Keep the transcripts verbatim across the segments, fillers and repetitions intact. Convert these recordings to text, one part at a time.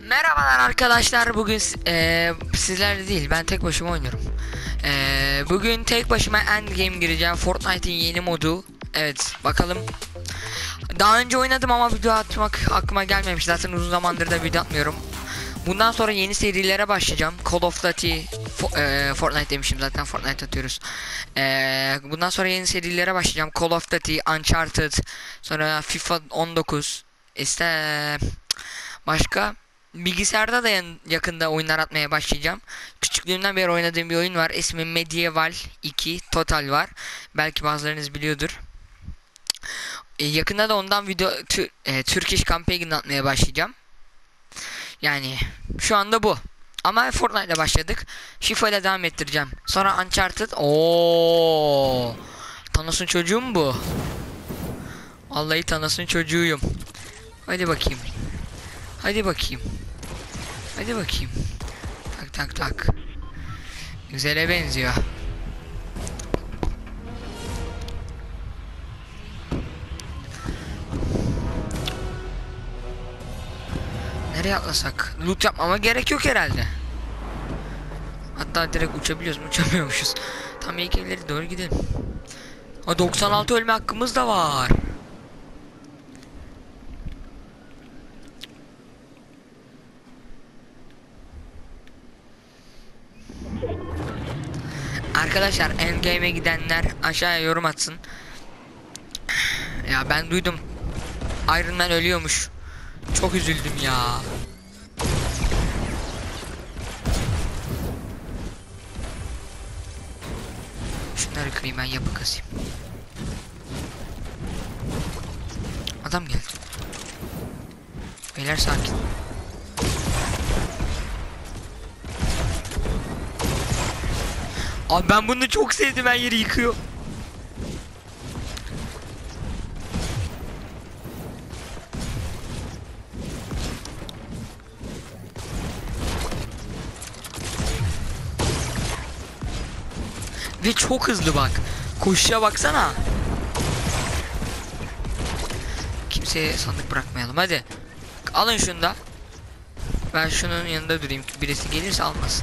Merhabalar arkadaşlar. Bugün e, sizlerle değil, ben tek başıma oynuyorum. E, bugün tek başıma Endgame gireceğim. Fortnite'in yeni modu. Evet, bakalım. Daha önce oynadım ama video atmak aklıma gelmemiş. Zaten uzun zamandır da video atmıyorum. Bundan sonra yeni serilere başlayacağım. Call of Duty, Fo e, Fortnite demişim, zaten Fortnite atıyoruz. E, bundan sonra yeni serilere başlayacağım. Call of Duty, Uncharted, sonra FIFA on dokuz. İşte başka bilgisayarda da yakında oyunlar atmaya başlayacağım. Küçüklüğümden beri oynadığım bir oyun var. İsmi Medieval iki Total var. Belki bazılarınız biliyordur. E, yakında da ondan video tü, e, Turkish Campaign atmaya başlayacağım. Yani şu anda bu. Ama Fortnite'la başladık. FIFA ile devam ettireceğim. Sonra Uncharted. Oo! Thanos'un çocuğu mu bu? Vallahi Thanos'un çocuğuyum. Hadi bakayım. Hadi bakayım. Hadi bakayım. Tak tak tak. Güzele benziyor. Nereye atlasak? Loot yapmama gerek yok herhalde. Hatta direkt uçabiliyoruz mu? Uçamıyormuşuz. Tam ilk evlere doğru gidelim. Ha, doksan altı ölme hakkımız da var. Arkadaşlar Endgame'e gidenler aşağıya yorum atsın. Ya ben duydum, Iron Man ölüyormuş. Çok üzüldüm ya. Şunları kırayım, ben yapı kasayım. Adam geldi. Beyler sakin. Abi ben bunu çok sevdim, her yeri yıkıyor. Ve çok hızlı bak. Koşuya baksana. Kimseye sandık bırakmayalım, hadi. Alın şunu da. Ben şunun yanında durayım, birisi gelirse almasın.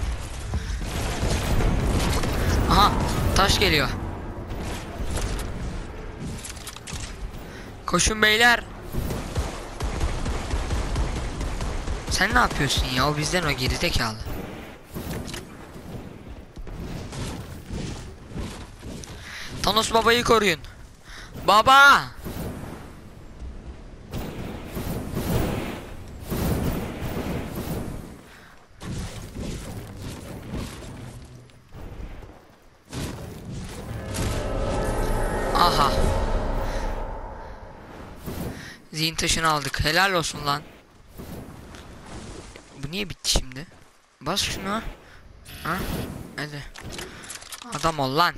Aha, taş geliyor. Koşun beyler. Sen ne yapıyorsun ya? O bizden, o gerizekalı. Thanos babayı koruyun. Baba! Aha. Zihin taşını aldık. Helal olsun lan. Bu niye bitti şimdi? Bas şunu. Ha? Hadi. Adam ol lan.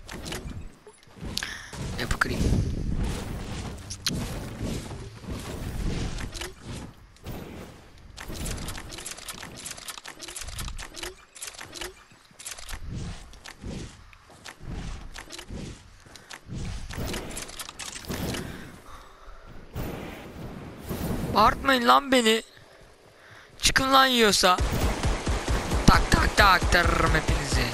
Yapı kırayım. Bağırtmayın lan beni. Çıkın lan yiyorsa. Tak tak tak tırırım hepinizi.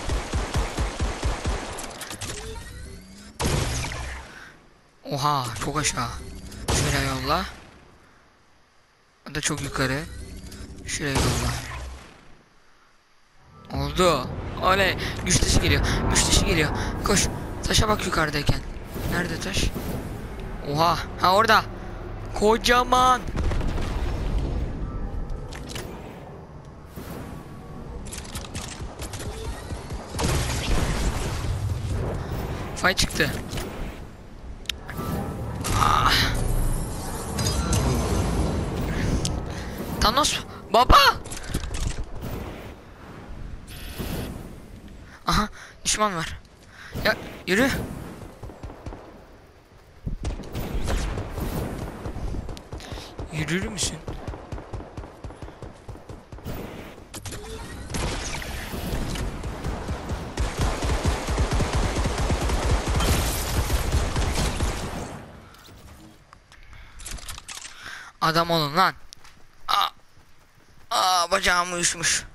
Oha, çok aşağı. Şöyle yolla. O da çok yukarı. Şuraya yolla. Oldu. Oley. Güç dışı geliyor. Güç dışı geliyor. Koş. Taşa bak yukarıdayken. Nerede taş? Oha. Ha, orada. Kocaman. Fay çıktı. Ah. Thanos baba. Aha, düşman var. Ya yürü. Yürür müsün? Adam olun lan. Aa. Aa, bacağım uyuşmuş.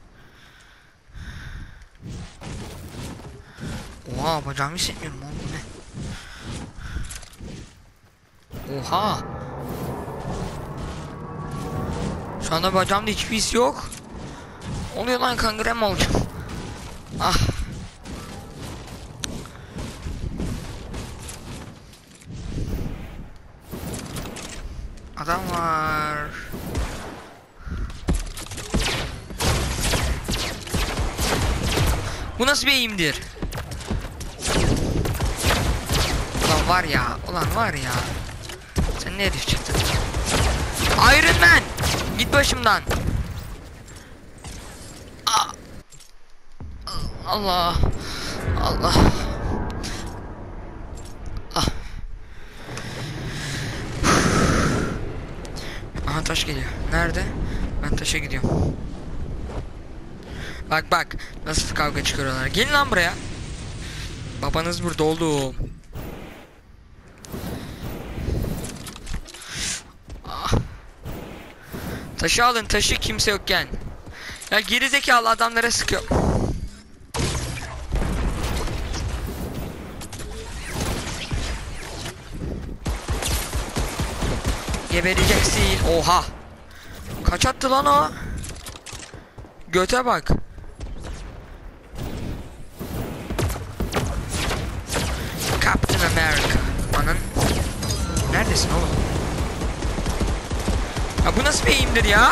Oha, bacağımı hissetmiyorum oğlum, bu ne? Oha. Şu anda bacağımda hiçbir his yok. Oluyor lan, kangren mi olacağım? Ah. Adam var. Bu nasıl bir eğimdir? Ulan var ya, ulan var ya. Sen ne herif çıktın? Iron Man! Git başımdan. Ah. Allah. Allah. Ah. Aha, taş geliyor. Nerede? Ben taşa gidiyorum. Bak bak nasıl kavga çıkarıyorlar. Gelin lan buraya. Babanız burada oğlum. Ah. Taşı alın, taşı kimse yokken. Ya gerizekalı adamlara sıkıyor. Gebereceksin. Oha. Kaç attı lan o? Göte bak. Captain America. Anan. Neredesin oğlum? Ya bu nasıl bir eğimdir ya?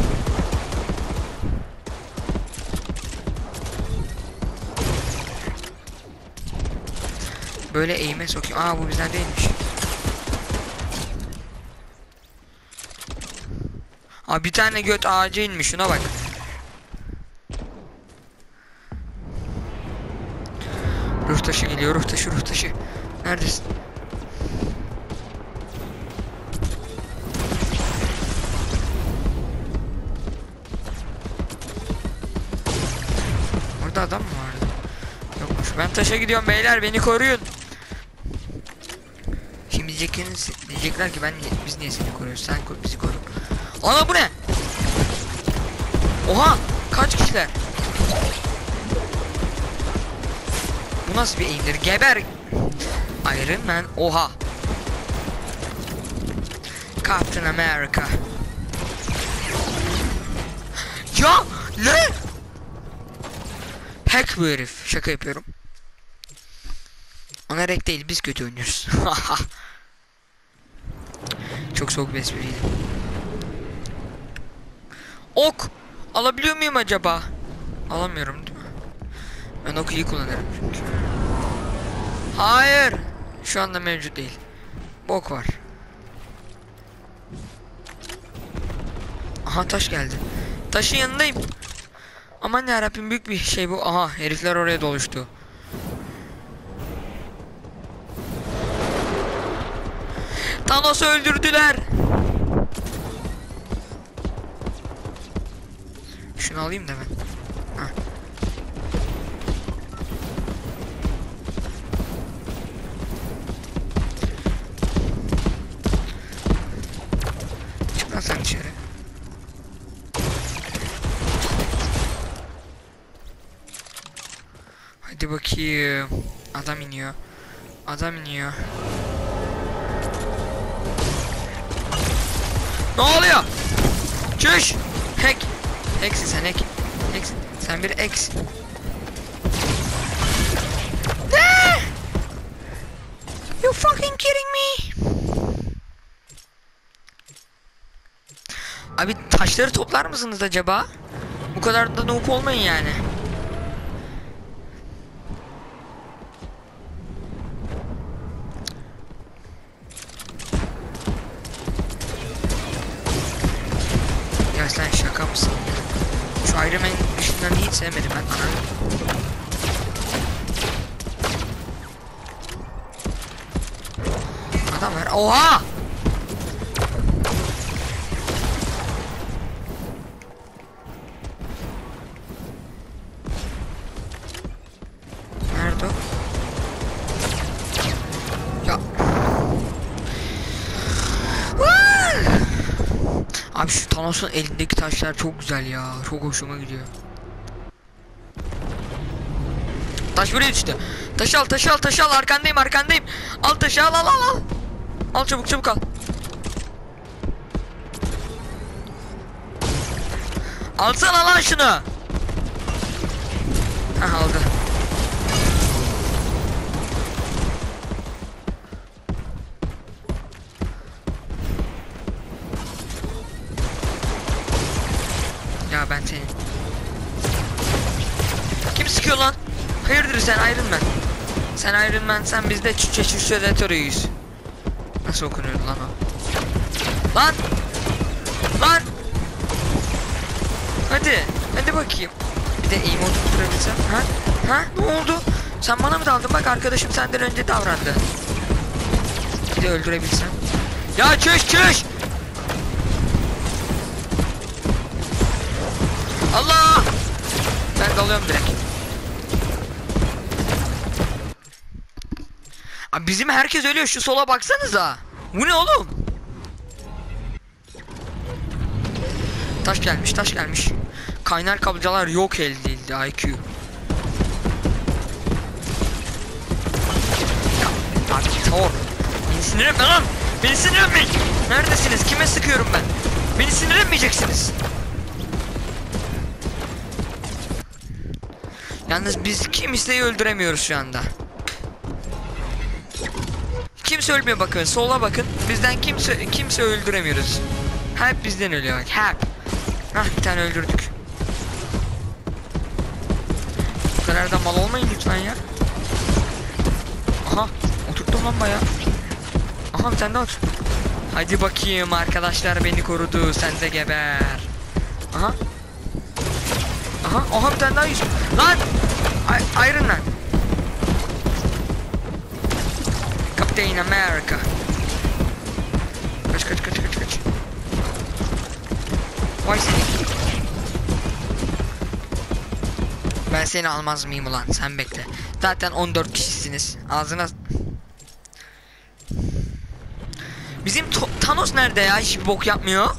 Böyle eğime sokayım. Aa, bu bizden değilmiş. Aa, bir tane göt ağaca inmiş, şuna bak. Ruh taşı geliyor, ruh taşı, ruh taşı. Neredesin? Orada adam mı vardı? Yokmuş. Ben taşa gidiyorum beyler, beni koruyun. Şimdi diyecekler, diyecekler ki ben niye, biz niye seni koruyoruz? Sen koru, bizi koru. Ana, bu ne? Oha, kaç kişiler? Bu nasıl bir eğimdir? Geber. Iron Man. Oha. Captain America. Ya ne? Hack bu herif. Şaka yapıyorum. Ona hack değil, biz kötü oynuyoruz. Çok soğuk bir espriydi. Ok. Alabiliyor muyum acaba? Alamıyorum değil mi? Ben oku iyi kullanırım çünkü. Hayır. Şu anda mevcut değil. Bok var. Aha, taş geldi. Taşın yanındayım. Aman yarabbim, büyük bir şey bu. Aha, herifler oraya doluştu. Thanos'u öldürdüler. Şunu alayım da ben. Heh. Çık lan sen dışarı. Hadi bakayım. Adam iniyor. Adam iniyor. Ne oluyor? Çüş. Hack. Hacksin sen, hack. Hacksin. Sen bir hacksin. Ne? You fucking kidding me? Abi, taşları toplar mısınız acaba? Bu kadar da noob olmayın yani. Ya sen şaka mısın? Şu Iron Man dışından hiç sevmedim ben. Ananı. Adam var. Oha! Nerede o? Ya. Abi şu Thanos Thanos'un elindeki taşlar çok güzel ya. Çok hoşuma gidiyor. Taş buraya düştü. Taşı al, taşı al, taşı al. Arkandayım, arkandayım. Al taşı, al, al, al, al. Al çabuk, çabuk al. Alsana lan şunu. Hah, aldı. Ya ben seni. Kim sıkıyor lan? Hayırdır sen Iron Man? Sen Iron Man, sen bizde çüçeçüçedatörüyüz. Nasıl okunuyordu lan o? Lan! Lan! Hadi, hadi bakayım. Bir de emote tutturabilsem. Ha? Ha? Ne oldu? Sen bana mı daldın? Bak arkadaşım senden önce davrandı. Bir de öldürebilsem. Ya çüş çüş! Allah! Ben dalıyorum direkt. Abi bizim herkes ölüyor, şu sola baksanıza. Bu ne oğlum? Taş gelmiş, taş gelmiş. Kaynar kablolar yok edildi I Q. Ya abi Thor. Beni sinir etme lan. Beni sinir etmeyin. Neredesiniz? Kime sıkıyorum ben? Beni sinir etmeyeceksiniz. Yalnız biz kimseyi öldüremiyoruz şu anda. Kimse ölmüyor, bakın sola bakın. Bizden kimse kimse öldüremiyoruz. Hep bizden ölüyor bak, hep. Hah, bir tane öldürdük. Bu kadar da mal olmayın lütfen ya. Aha, oturttum lan bayağı. Aha, bir tane daha oturttum. Hadi bakayım, arkadaşlar beni korudu, sen de geber. Aha. Aha, aha bir tane daha yüz. Lan! I Iron Man. Captain America. Kaç kaç kaç kaç kaç. Vay seni. Ben seni almaz mıyım ulan, sen bekle. Zaten on dört kişisiniz. Ağzına. Bizim Thanos nerede ya? Hiçbir bok yapmıyor.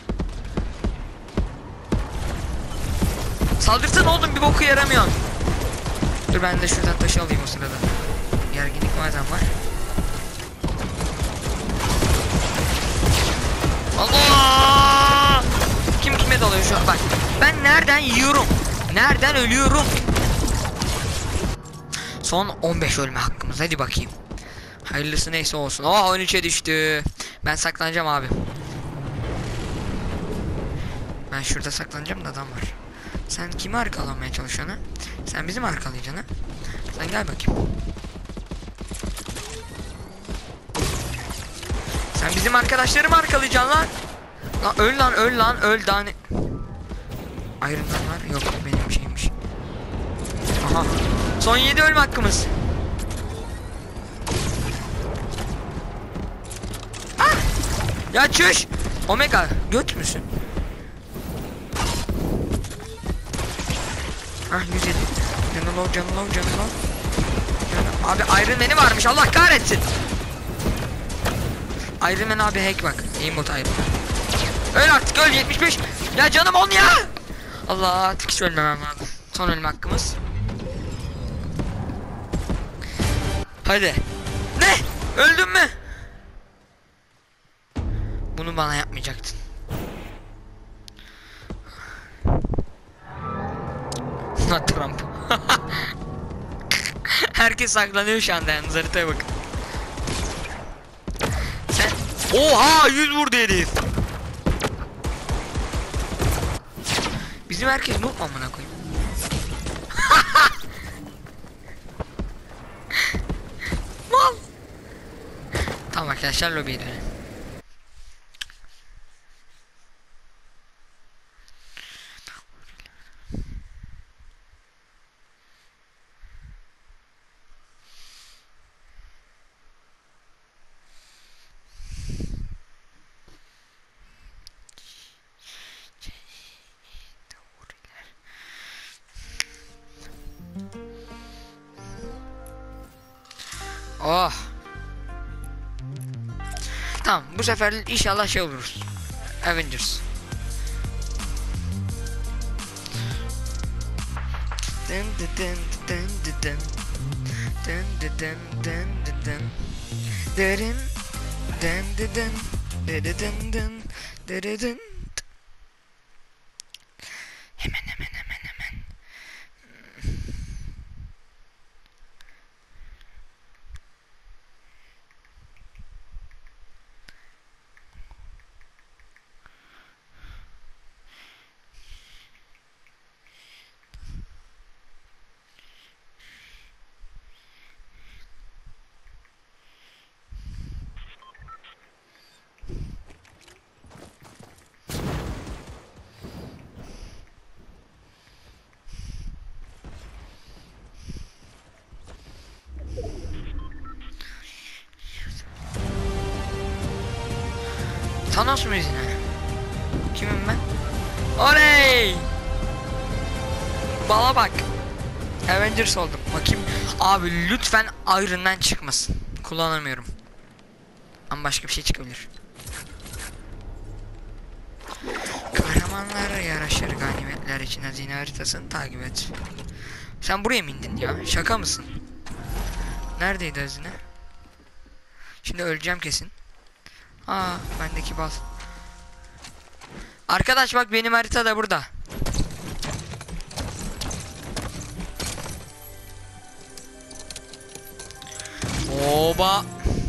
Saldırsana oğlum, bir boku yaramıyor. Dur ben de şuradan taşı alayım o sırada. Gerginlik madem var. Allah! Kim kime dalıyor şu an? Bak. Ben nereden yiyorum? Nereden ölüyorum? Son on beş ölme hakkımız. Hadi bakayım. Hayırlısı neyse olsun. Oh, on üçe düştü. Ben saklanacağım abi. Ben şurada saklanacağım da adam var. Sen kimi arkalamaya çalışıyorsun ha? Sen bizi mi arkalayacaksın ha? Sen gel bakayım. Sen bizim arkadaşları mı arkalayacaksın lan? Lan öl lan, öl lan, öl daha ne? Iron Man var. Yok, benim şeymiş. Aha. Son yedi ölme hakkımız. Ah! Ya çüş! Omega göt müsün? Ah, yüz yedi. Canı low, canı low, canı low. Abi Iron Man'i varmış, Allah kahretsin. Iron Man abi hack bak. Aimbot Iron Man. Öl artık, öl, yetmiş beş. Ya canım on ya. Allah, artık hiç ölmemem lazım. Son ölme hakkımız. Hadi. Ne? Öldün mü? Bunu bana yapmayacaktın. Trump. Herkes saklanıyor şu anda, yalnız haritaya bakın. Sen... Oha, yüz vurdu herif. Bizim herkes noob amına koyayım. Mal. Tamam arkadaşlar, lobiye dönelim. Oh. Tamam, bu sefer inşallah şey oluruz. Avengers. Dın dı dın dın dı dın. Dın dı dın dın dı dın. Dırın. Dın dı dın. Dırı dın dın. Dırı dın. Hemen hemen hemen hemen. Thanos mu yine? Kimim ben? Oley! Bala bak. Avengers oldum. Bakayım. Abi lütfen Iron Man çıkmasın. Kullanamıyorum. Ama başka bir şey çıkabilir. Kahramanlara yaraşır ganimetler için hazine haritasını takip et. Sen buraya mı indin ya? Şaka mısın? Neredeydi hazine? Şimdi öleceğim kesin. Aa, bendeki bal. Arkadaş bak, benim harita da burada. Oba.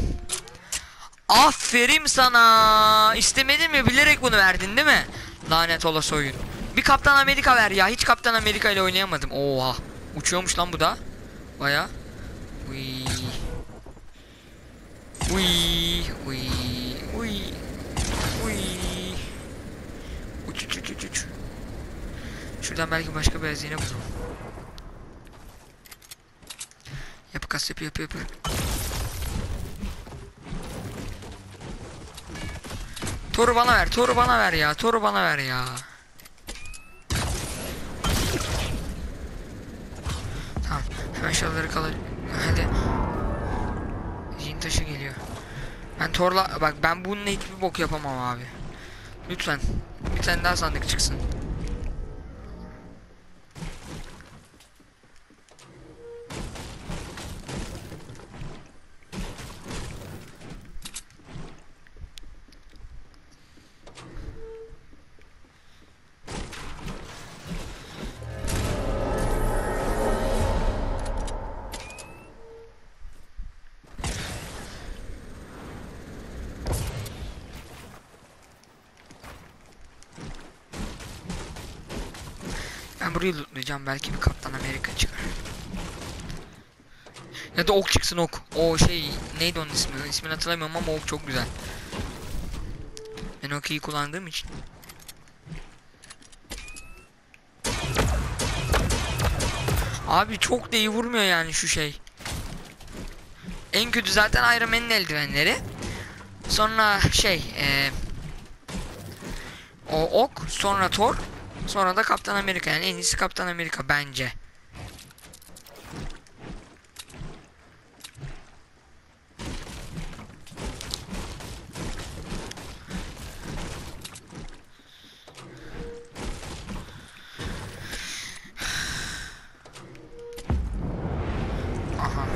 Aferin sana. İstemedin mi? Bilerek bunu verdin değil mi? Lanet olası oyun. Bir Kaptan Amerika ver ya. Hiç Kaptan Amerika ile oynayamadım. Oha. Uçuyormuş lan bu da. Baya. Uy. Uy. Uy. Uy. Uy. Uç uç uç uç uç. Şuradan belki başka bir hazine bulurum. Yapı kas yapı yapı yapı. Toru bana ver, Toru bana ver ya, Toru bana ver ya. Tamam, hemen şuraları kalır. Hadi. Zihin taşı geliyor. Ben Thor'la, bak ben bununla hiçbir bok yapamam abi. Lütfen, bir tane daha sandık çıksın. Ben burayı lootlayacağım, belki bir Kaptan Amerika çıkar. Ya da ok çıksın, ok. O şey neydi onun ismi? İsmini hatırlamıyorum ama ok çok güzel. Ben ok'u kullandığım için. Abi çok da iyi vurmuyor yani şu şey. En kötü zaten Iron Man'in eldivenleri. Sonra şey ee, o ok, sonra Thor, sonra da Kaptan Amerika. Yani en iyisi Kaptan Amerika bence. Aha.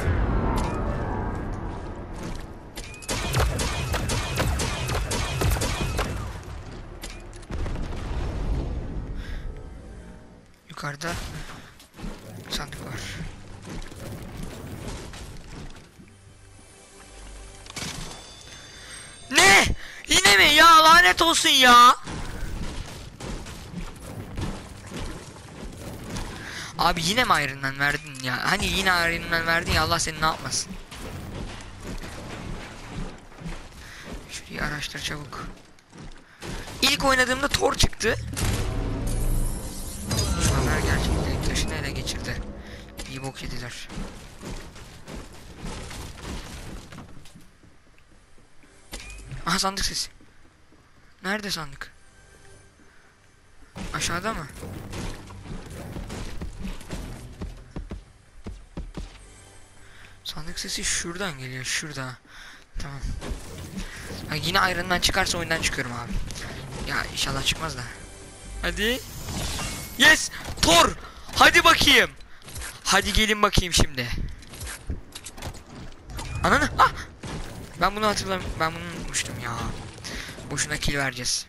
Yukarıda sandık var. Ne? Yine mi? Ya lanet olsun ya. Abi yine mi Iron Man verdin ya? Hani yine Iron Man verdin ya, Allah seni ne yapmasın. Şurayı araştır çabuk. İlk oynadığımda Thor çıktı. Düşmanlar gerçekten taşını ele geçirdi. İyi bok yediler. Aha, sandık sesi. Nerede sandık? Aşağıda mı? Sandık sesi şuradan geliyor, şurada. Tamam. Ha, yine Iron Man çıkarsa oyundan çıkıyorum abi. Ya inşallah çıkmaz da. Hadi. Yes! Thor! Hadi bakayım. Hadi gelin bakayım şimdi. Ananı. Ah! Ben bunu hatırlamıyorum. Ben bunu unutmuştum ya. Boşuna kill vereceğiz.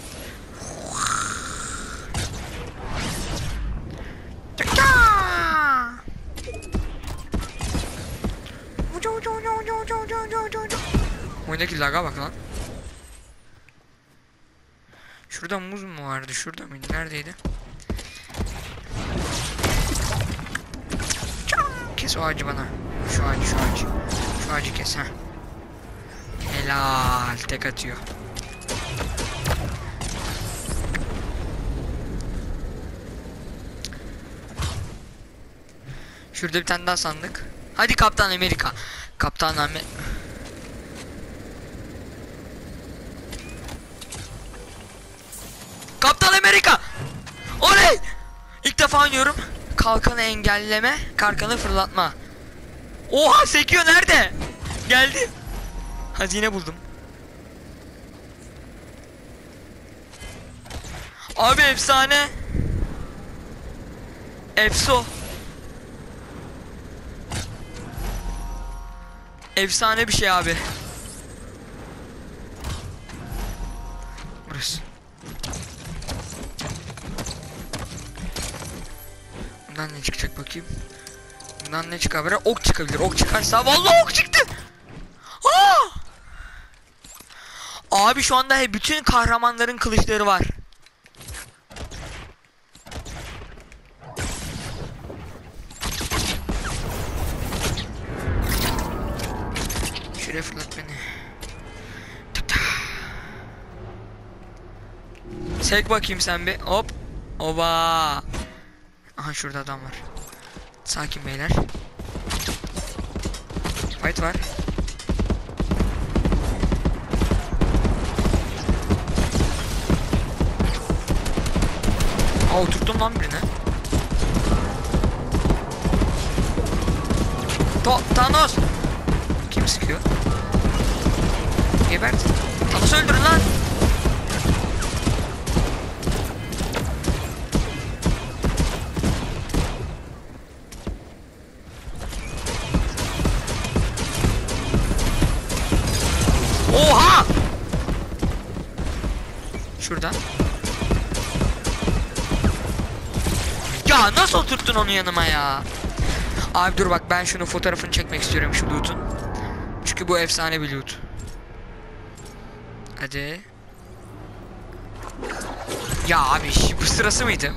Oyundaki laga bak lan. Şurada muz mu vardı? Şurada mıydı? Neredeydi? Kes o ağacı bana. Şu ağacı, şu ağacı. Şu ağacı kes ha. Helal, tek atıyor. Şurada bir tane daha sandık. Hadi Kaptan Amerika. Kaptan Amerika. Kaptan Amerika. Oley! İlk defa oynuyorum. Kalkanı engelleme, kalkanı fırlatma. Oha, sekiyor, nerede? Geldi. Hazine buldum. Abi efsane. Efso. Efsane bir şey abi. Burası. Bundan ne çıkacak bakayım. Bundan ne çıkabilir? Ok çıkabilir. Ok çıkarsa vallahi ok çıktı. Aa! Abi şu anda bütün kahramanların kılıçları var. Şuraya fırlat beni. Sek bakayım sen bir. Hop. Oba. Aha şurada adam var. Sakin beyler. Fight var. Aa, oturttum lan birine. To Thanos. Kim sıkıyor? Gebert. Thanos öldürün lan. Oha! Şurada. Ya nasıl oturttun onu yanıma ya? Abi dur bak, ben şunu fotoğrafını çekmek istiyorum şu loot'un. Çünkü bu efsane bir loot. Hadi. Ya abi bu sırası mıydı?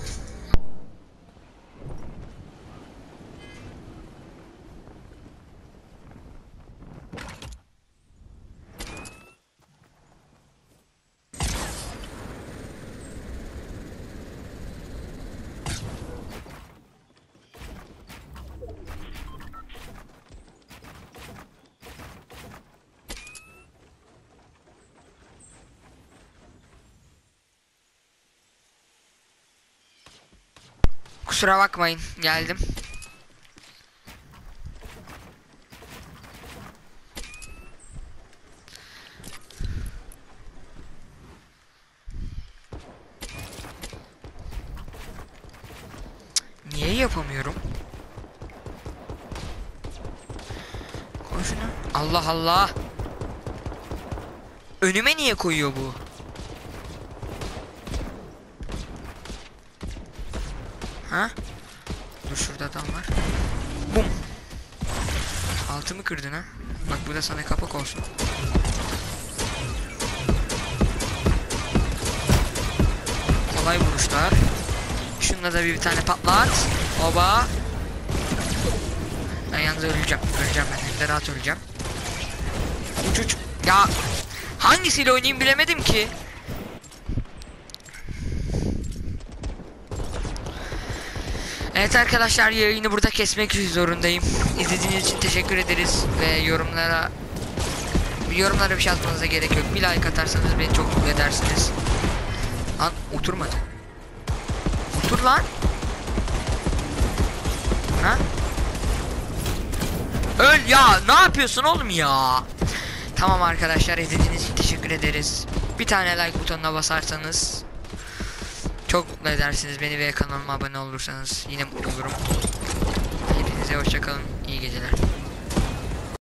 Kusura bakmayın, geldim. Niye yapamıyorum? Koy şunu. Allah Allah. Önüme niye koyuyor bu? Ha? Dur, şurada adam var. Bum. Altımı kırdın ha. Bak bu da sana kapak olsun. Kolay vuruşlar. Şununla da bir, bir tane patlat. Oba. Ben yalnız öleceğim. Öleceğim ben. Hem de rahat öleceğim. Uç uç. Ya hangisiyle oynayayım bilemedim ki. Evet arkadaşlar, yayını burada kesmek zorundayım. İzlediğiniz için teşekkür ederiz ve yorumlara yorumlara bir şey atmanıza gerek yok. Bir like atarsanız beni çok mutlu edersiniz. Lan oturmadı. Otur lan. Ha? Öl ya, ne yapıyorsun oğlum ya? Tamam arkadaşlar, izlediğiniz için teşekkür ederiz. Bir tane like butonuna basarsanız Çok mutlu edersiniz beni ve kanalıma abone olursanız yine mutlu olurum. Hepinize hoşça kalın. İyi geceler.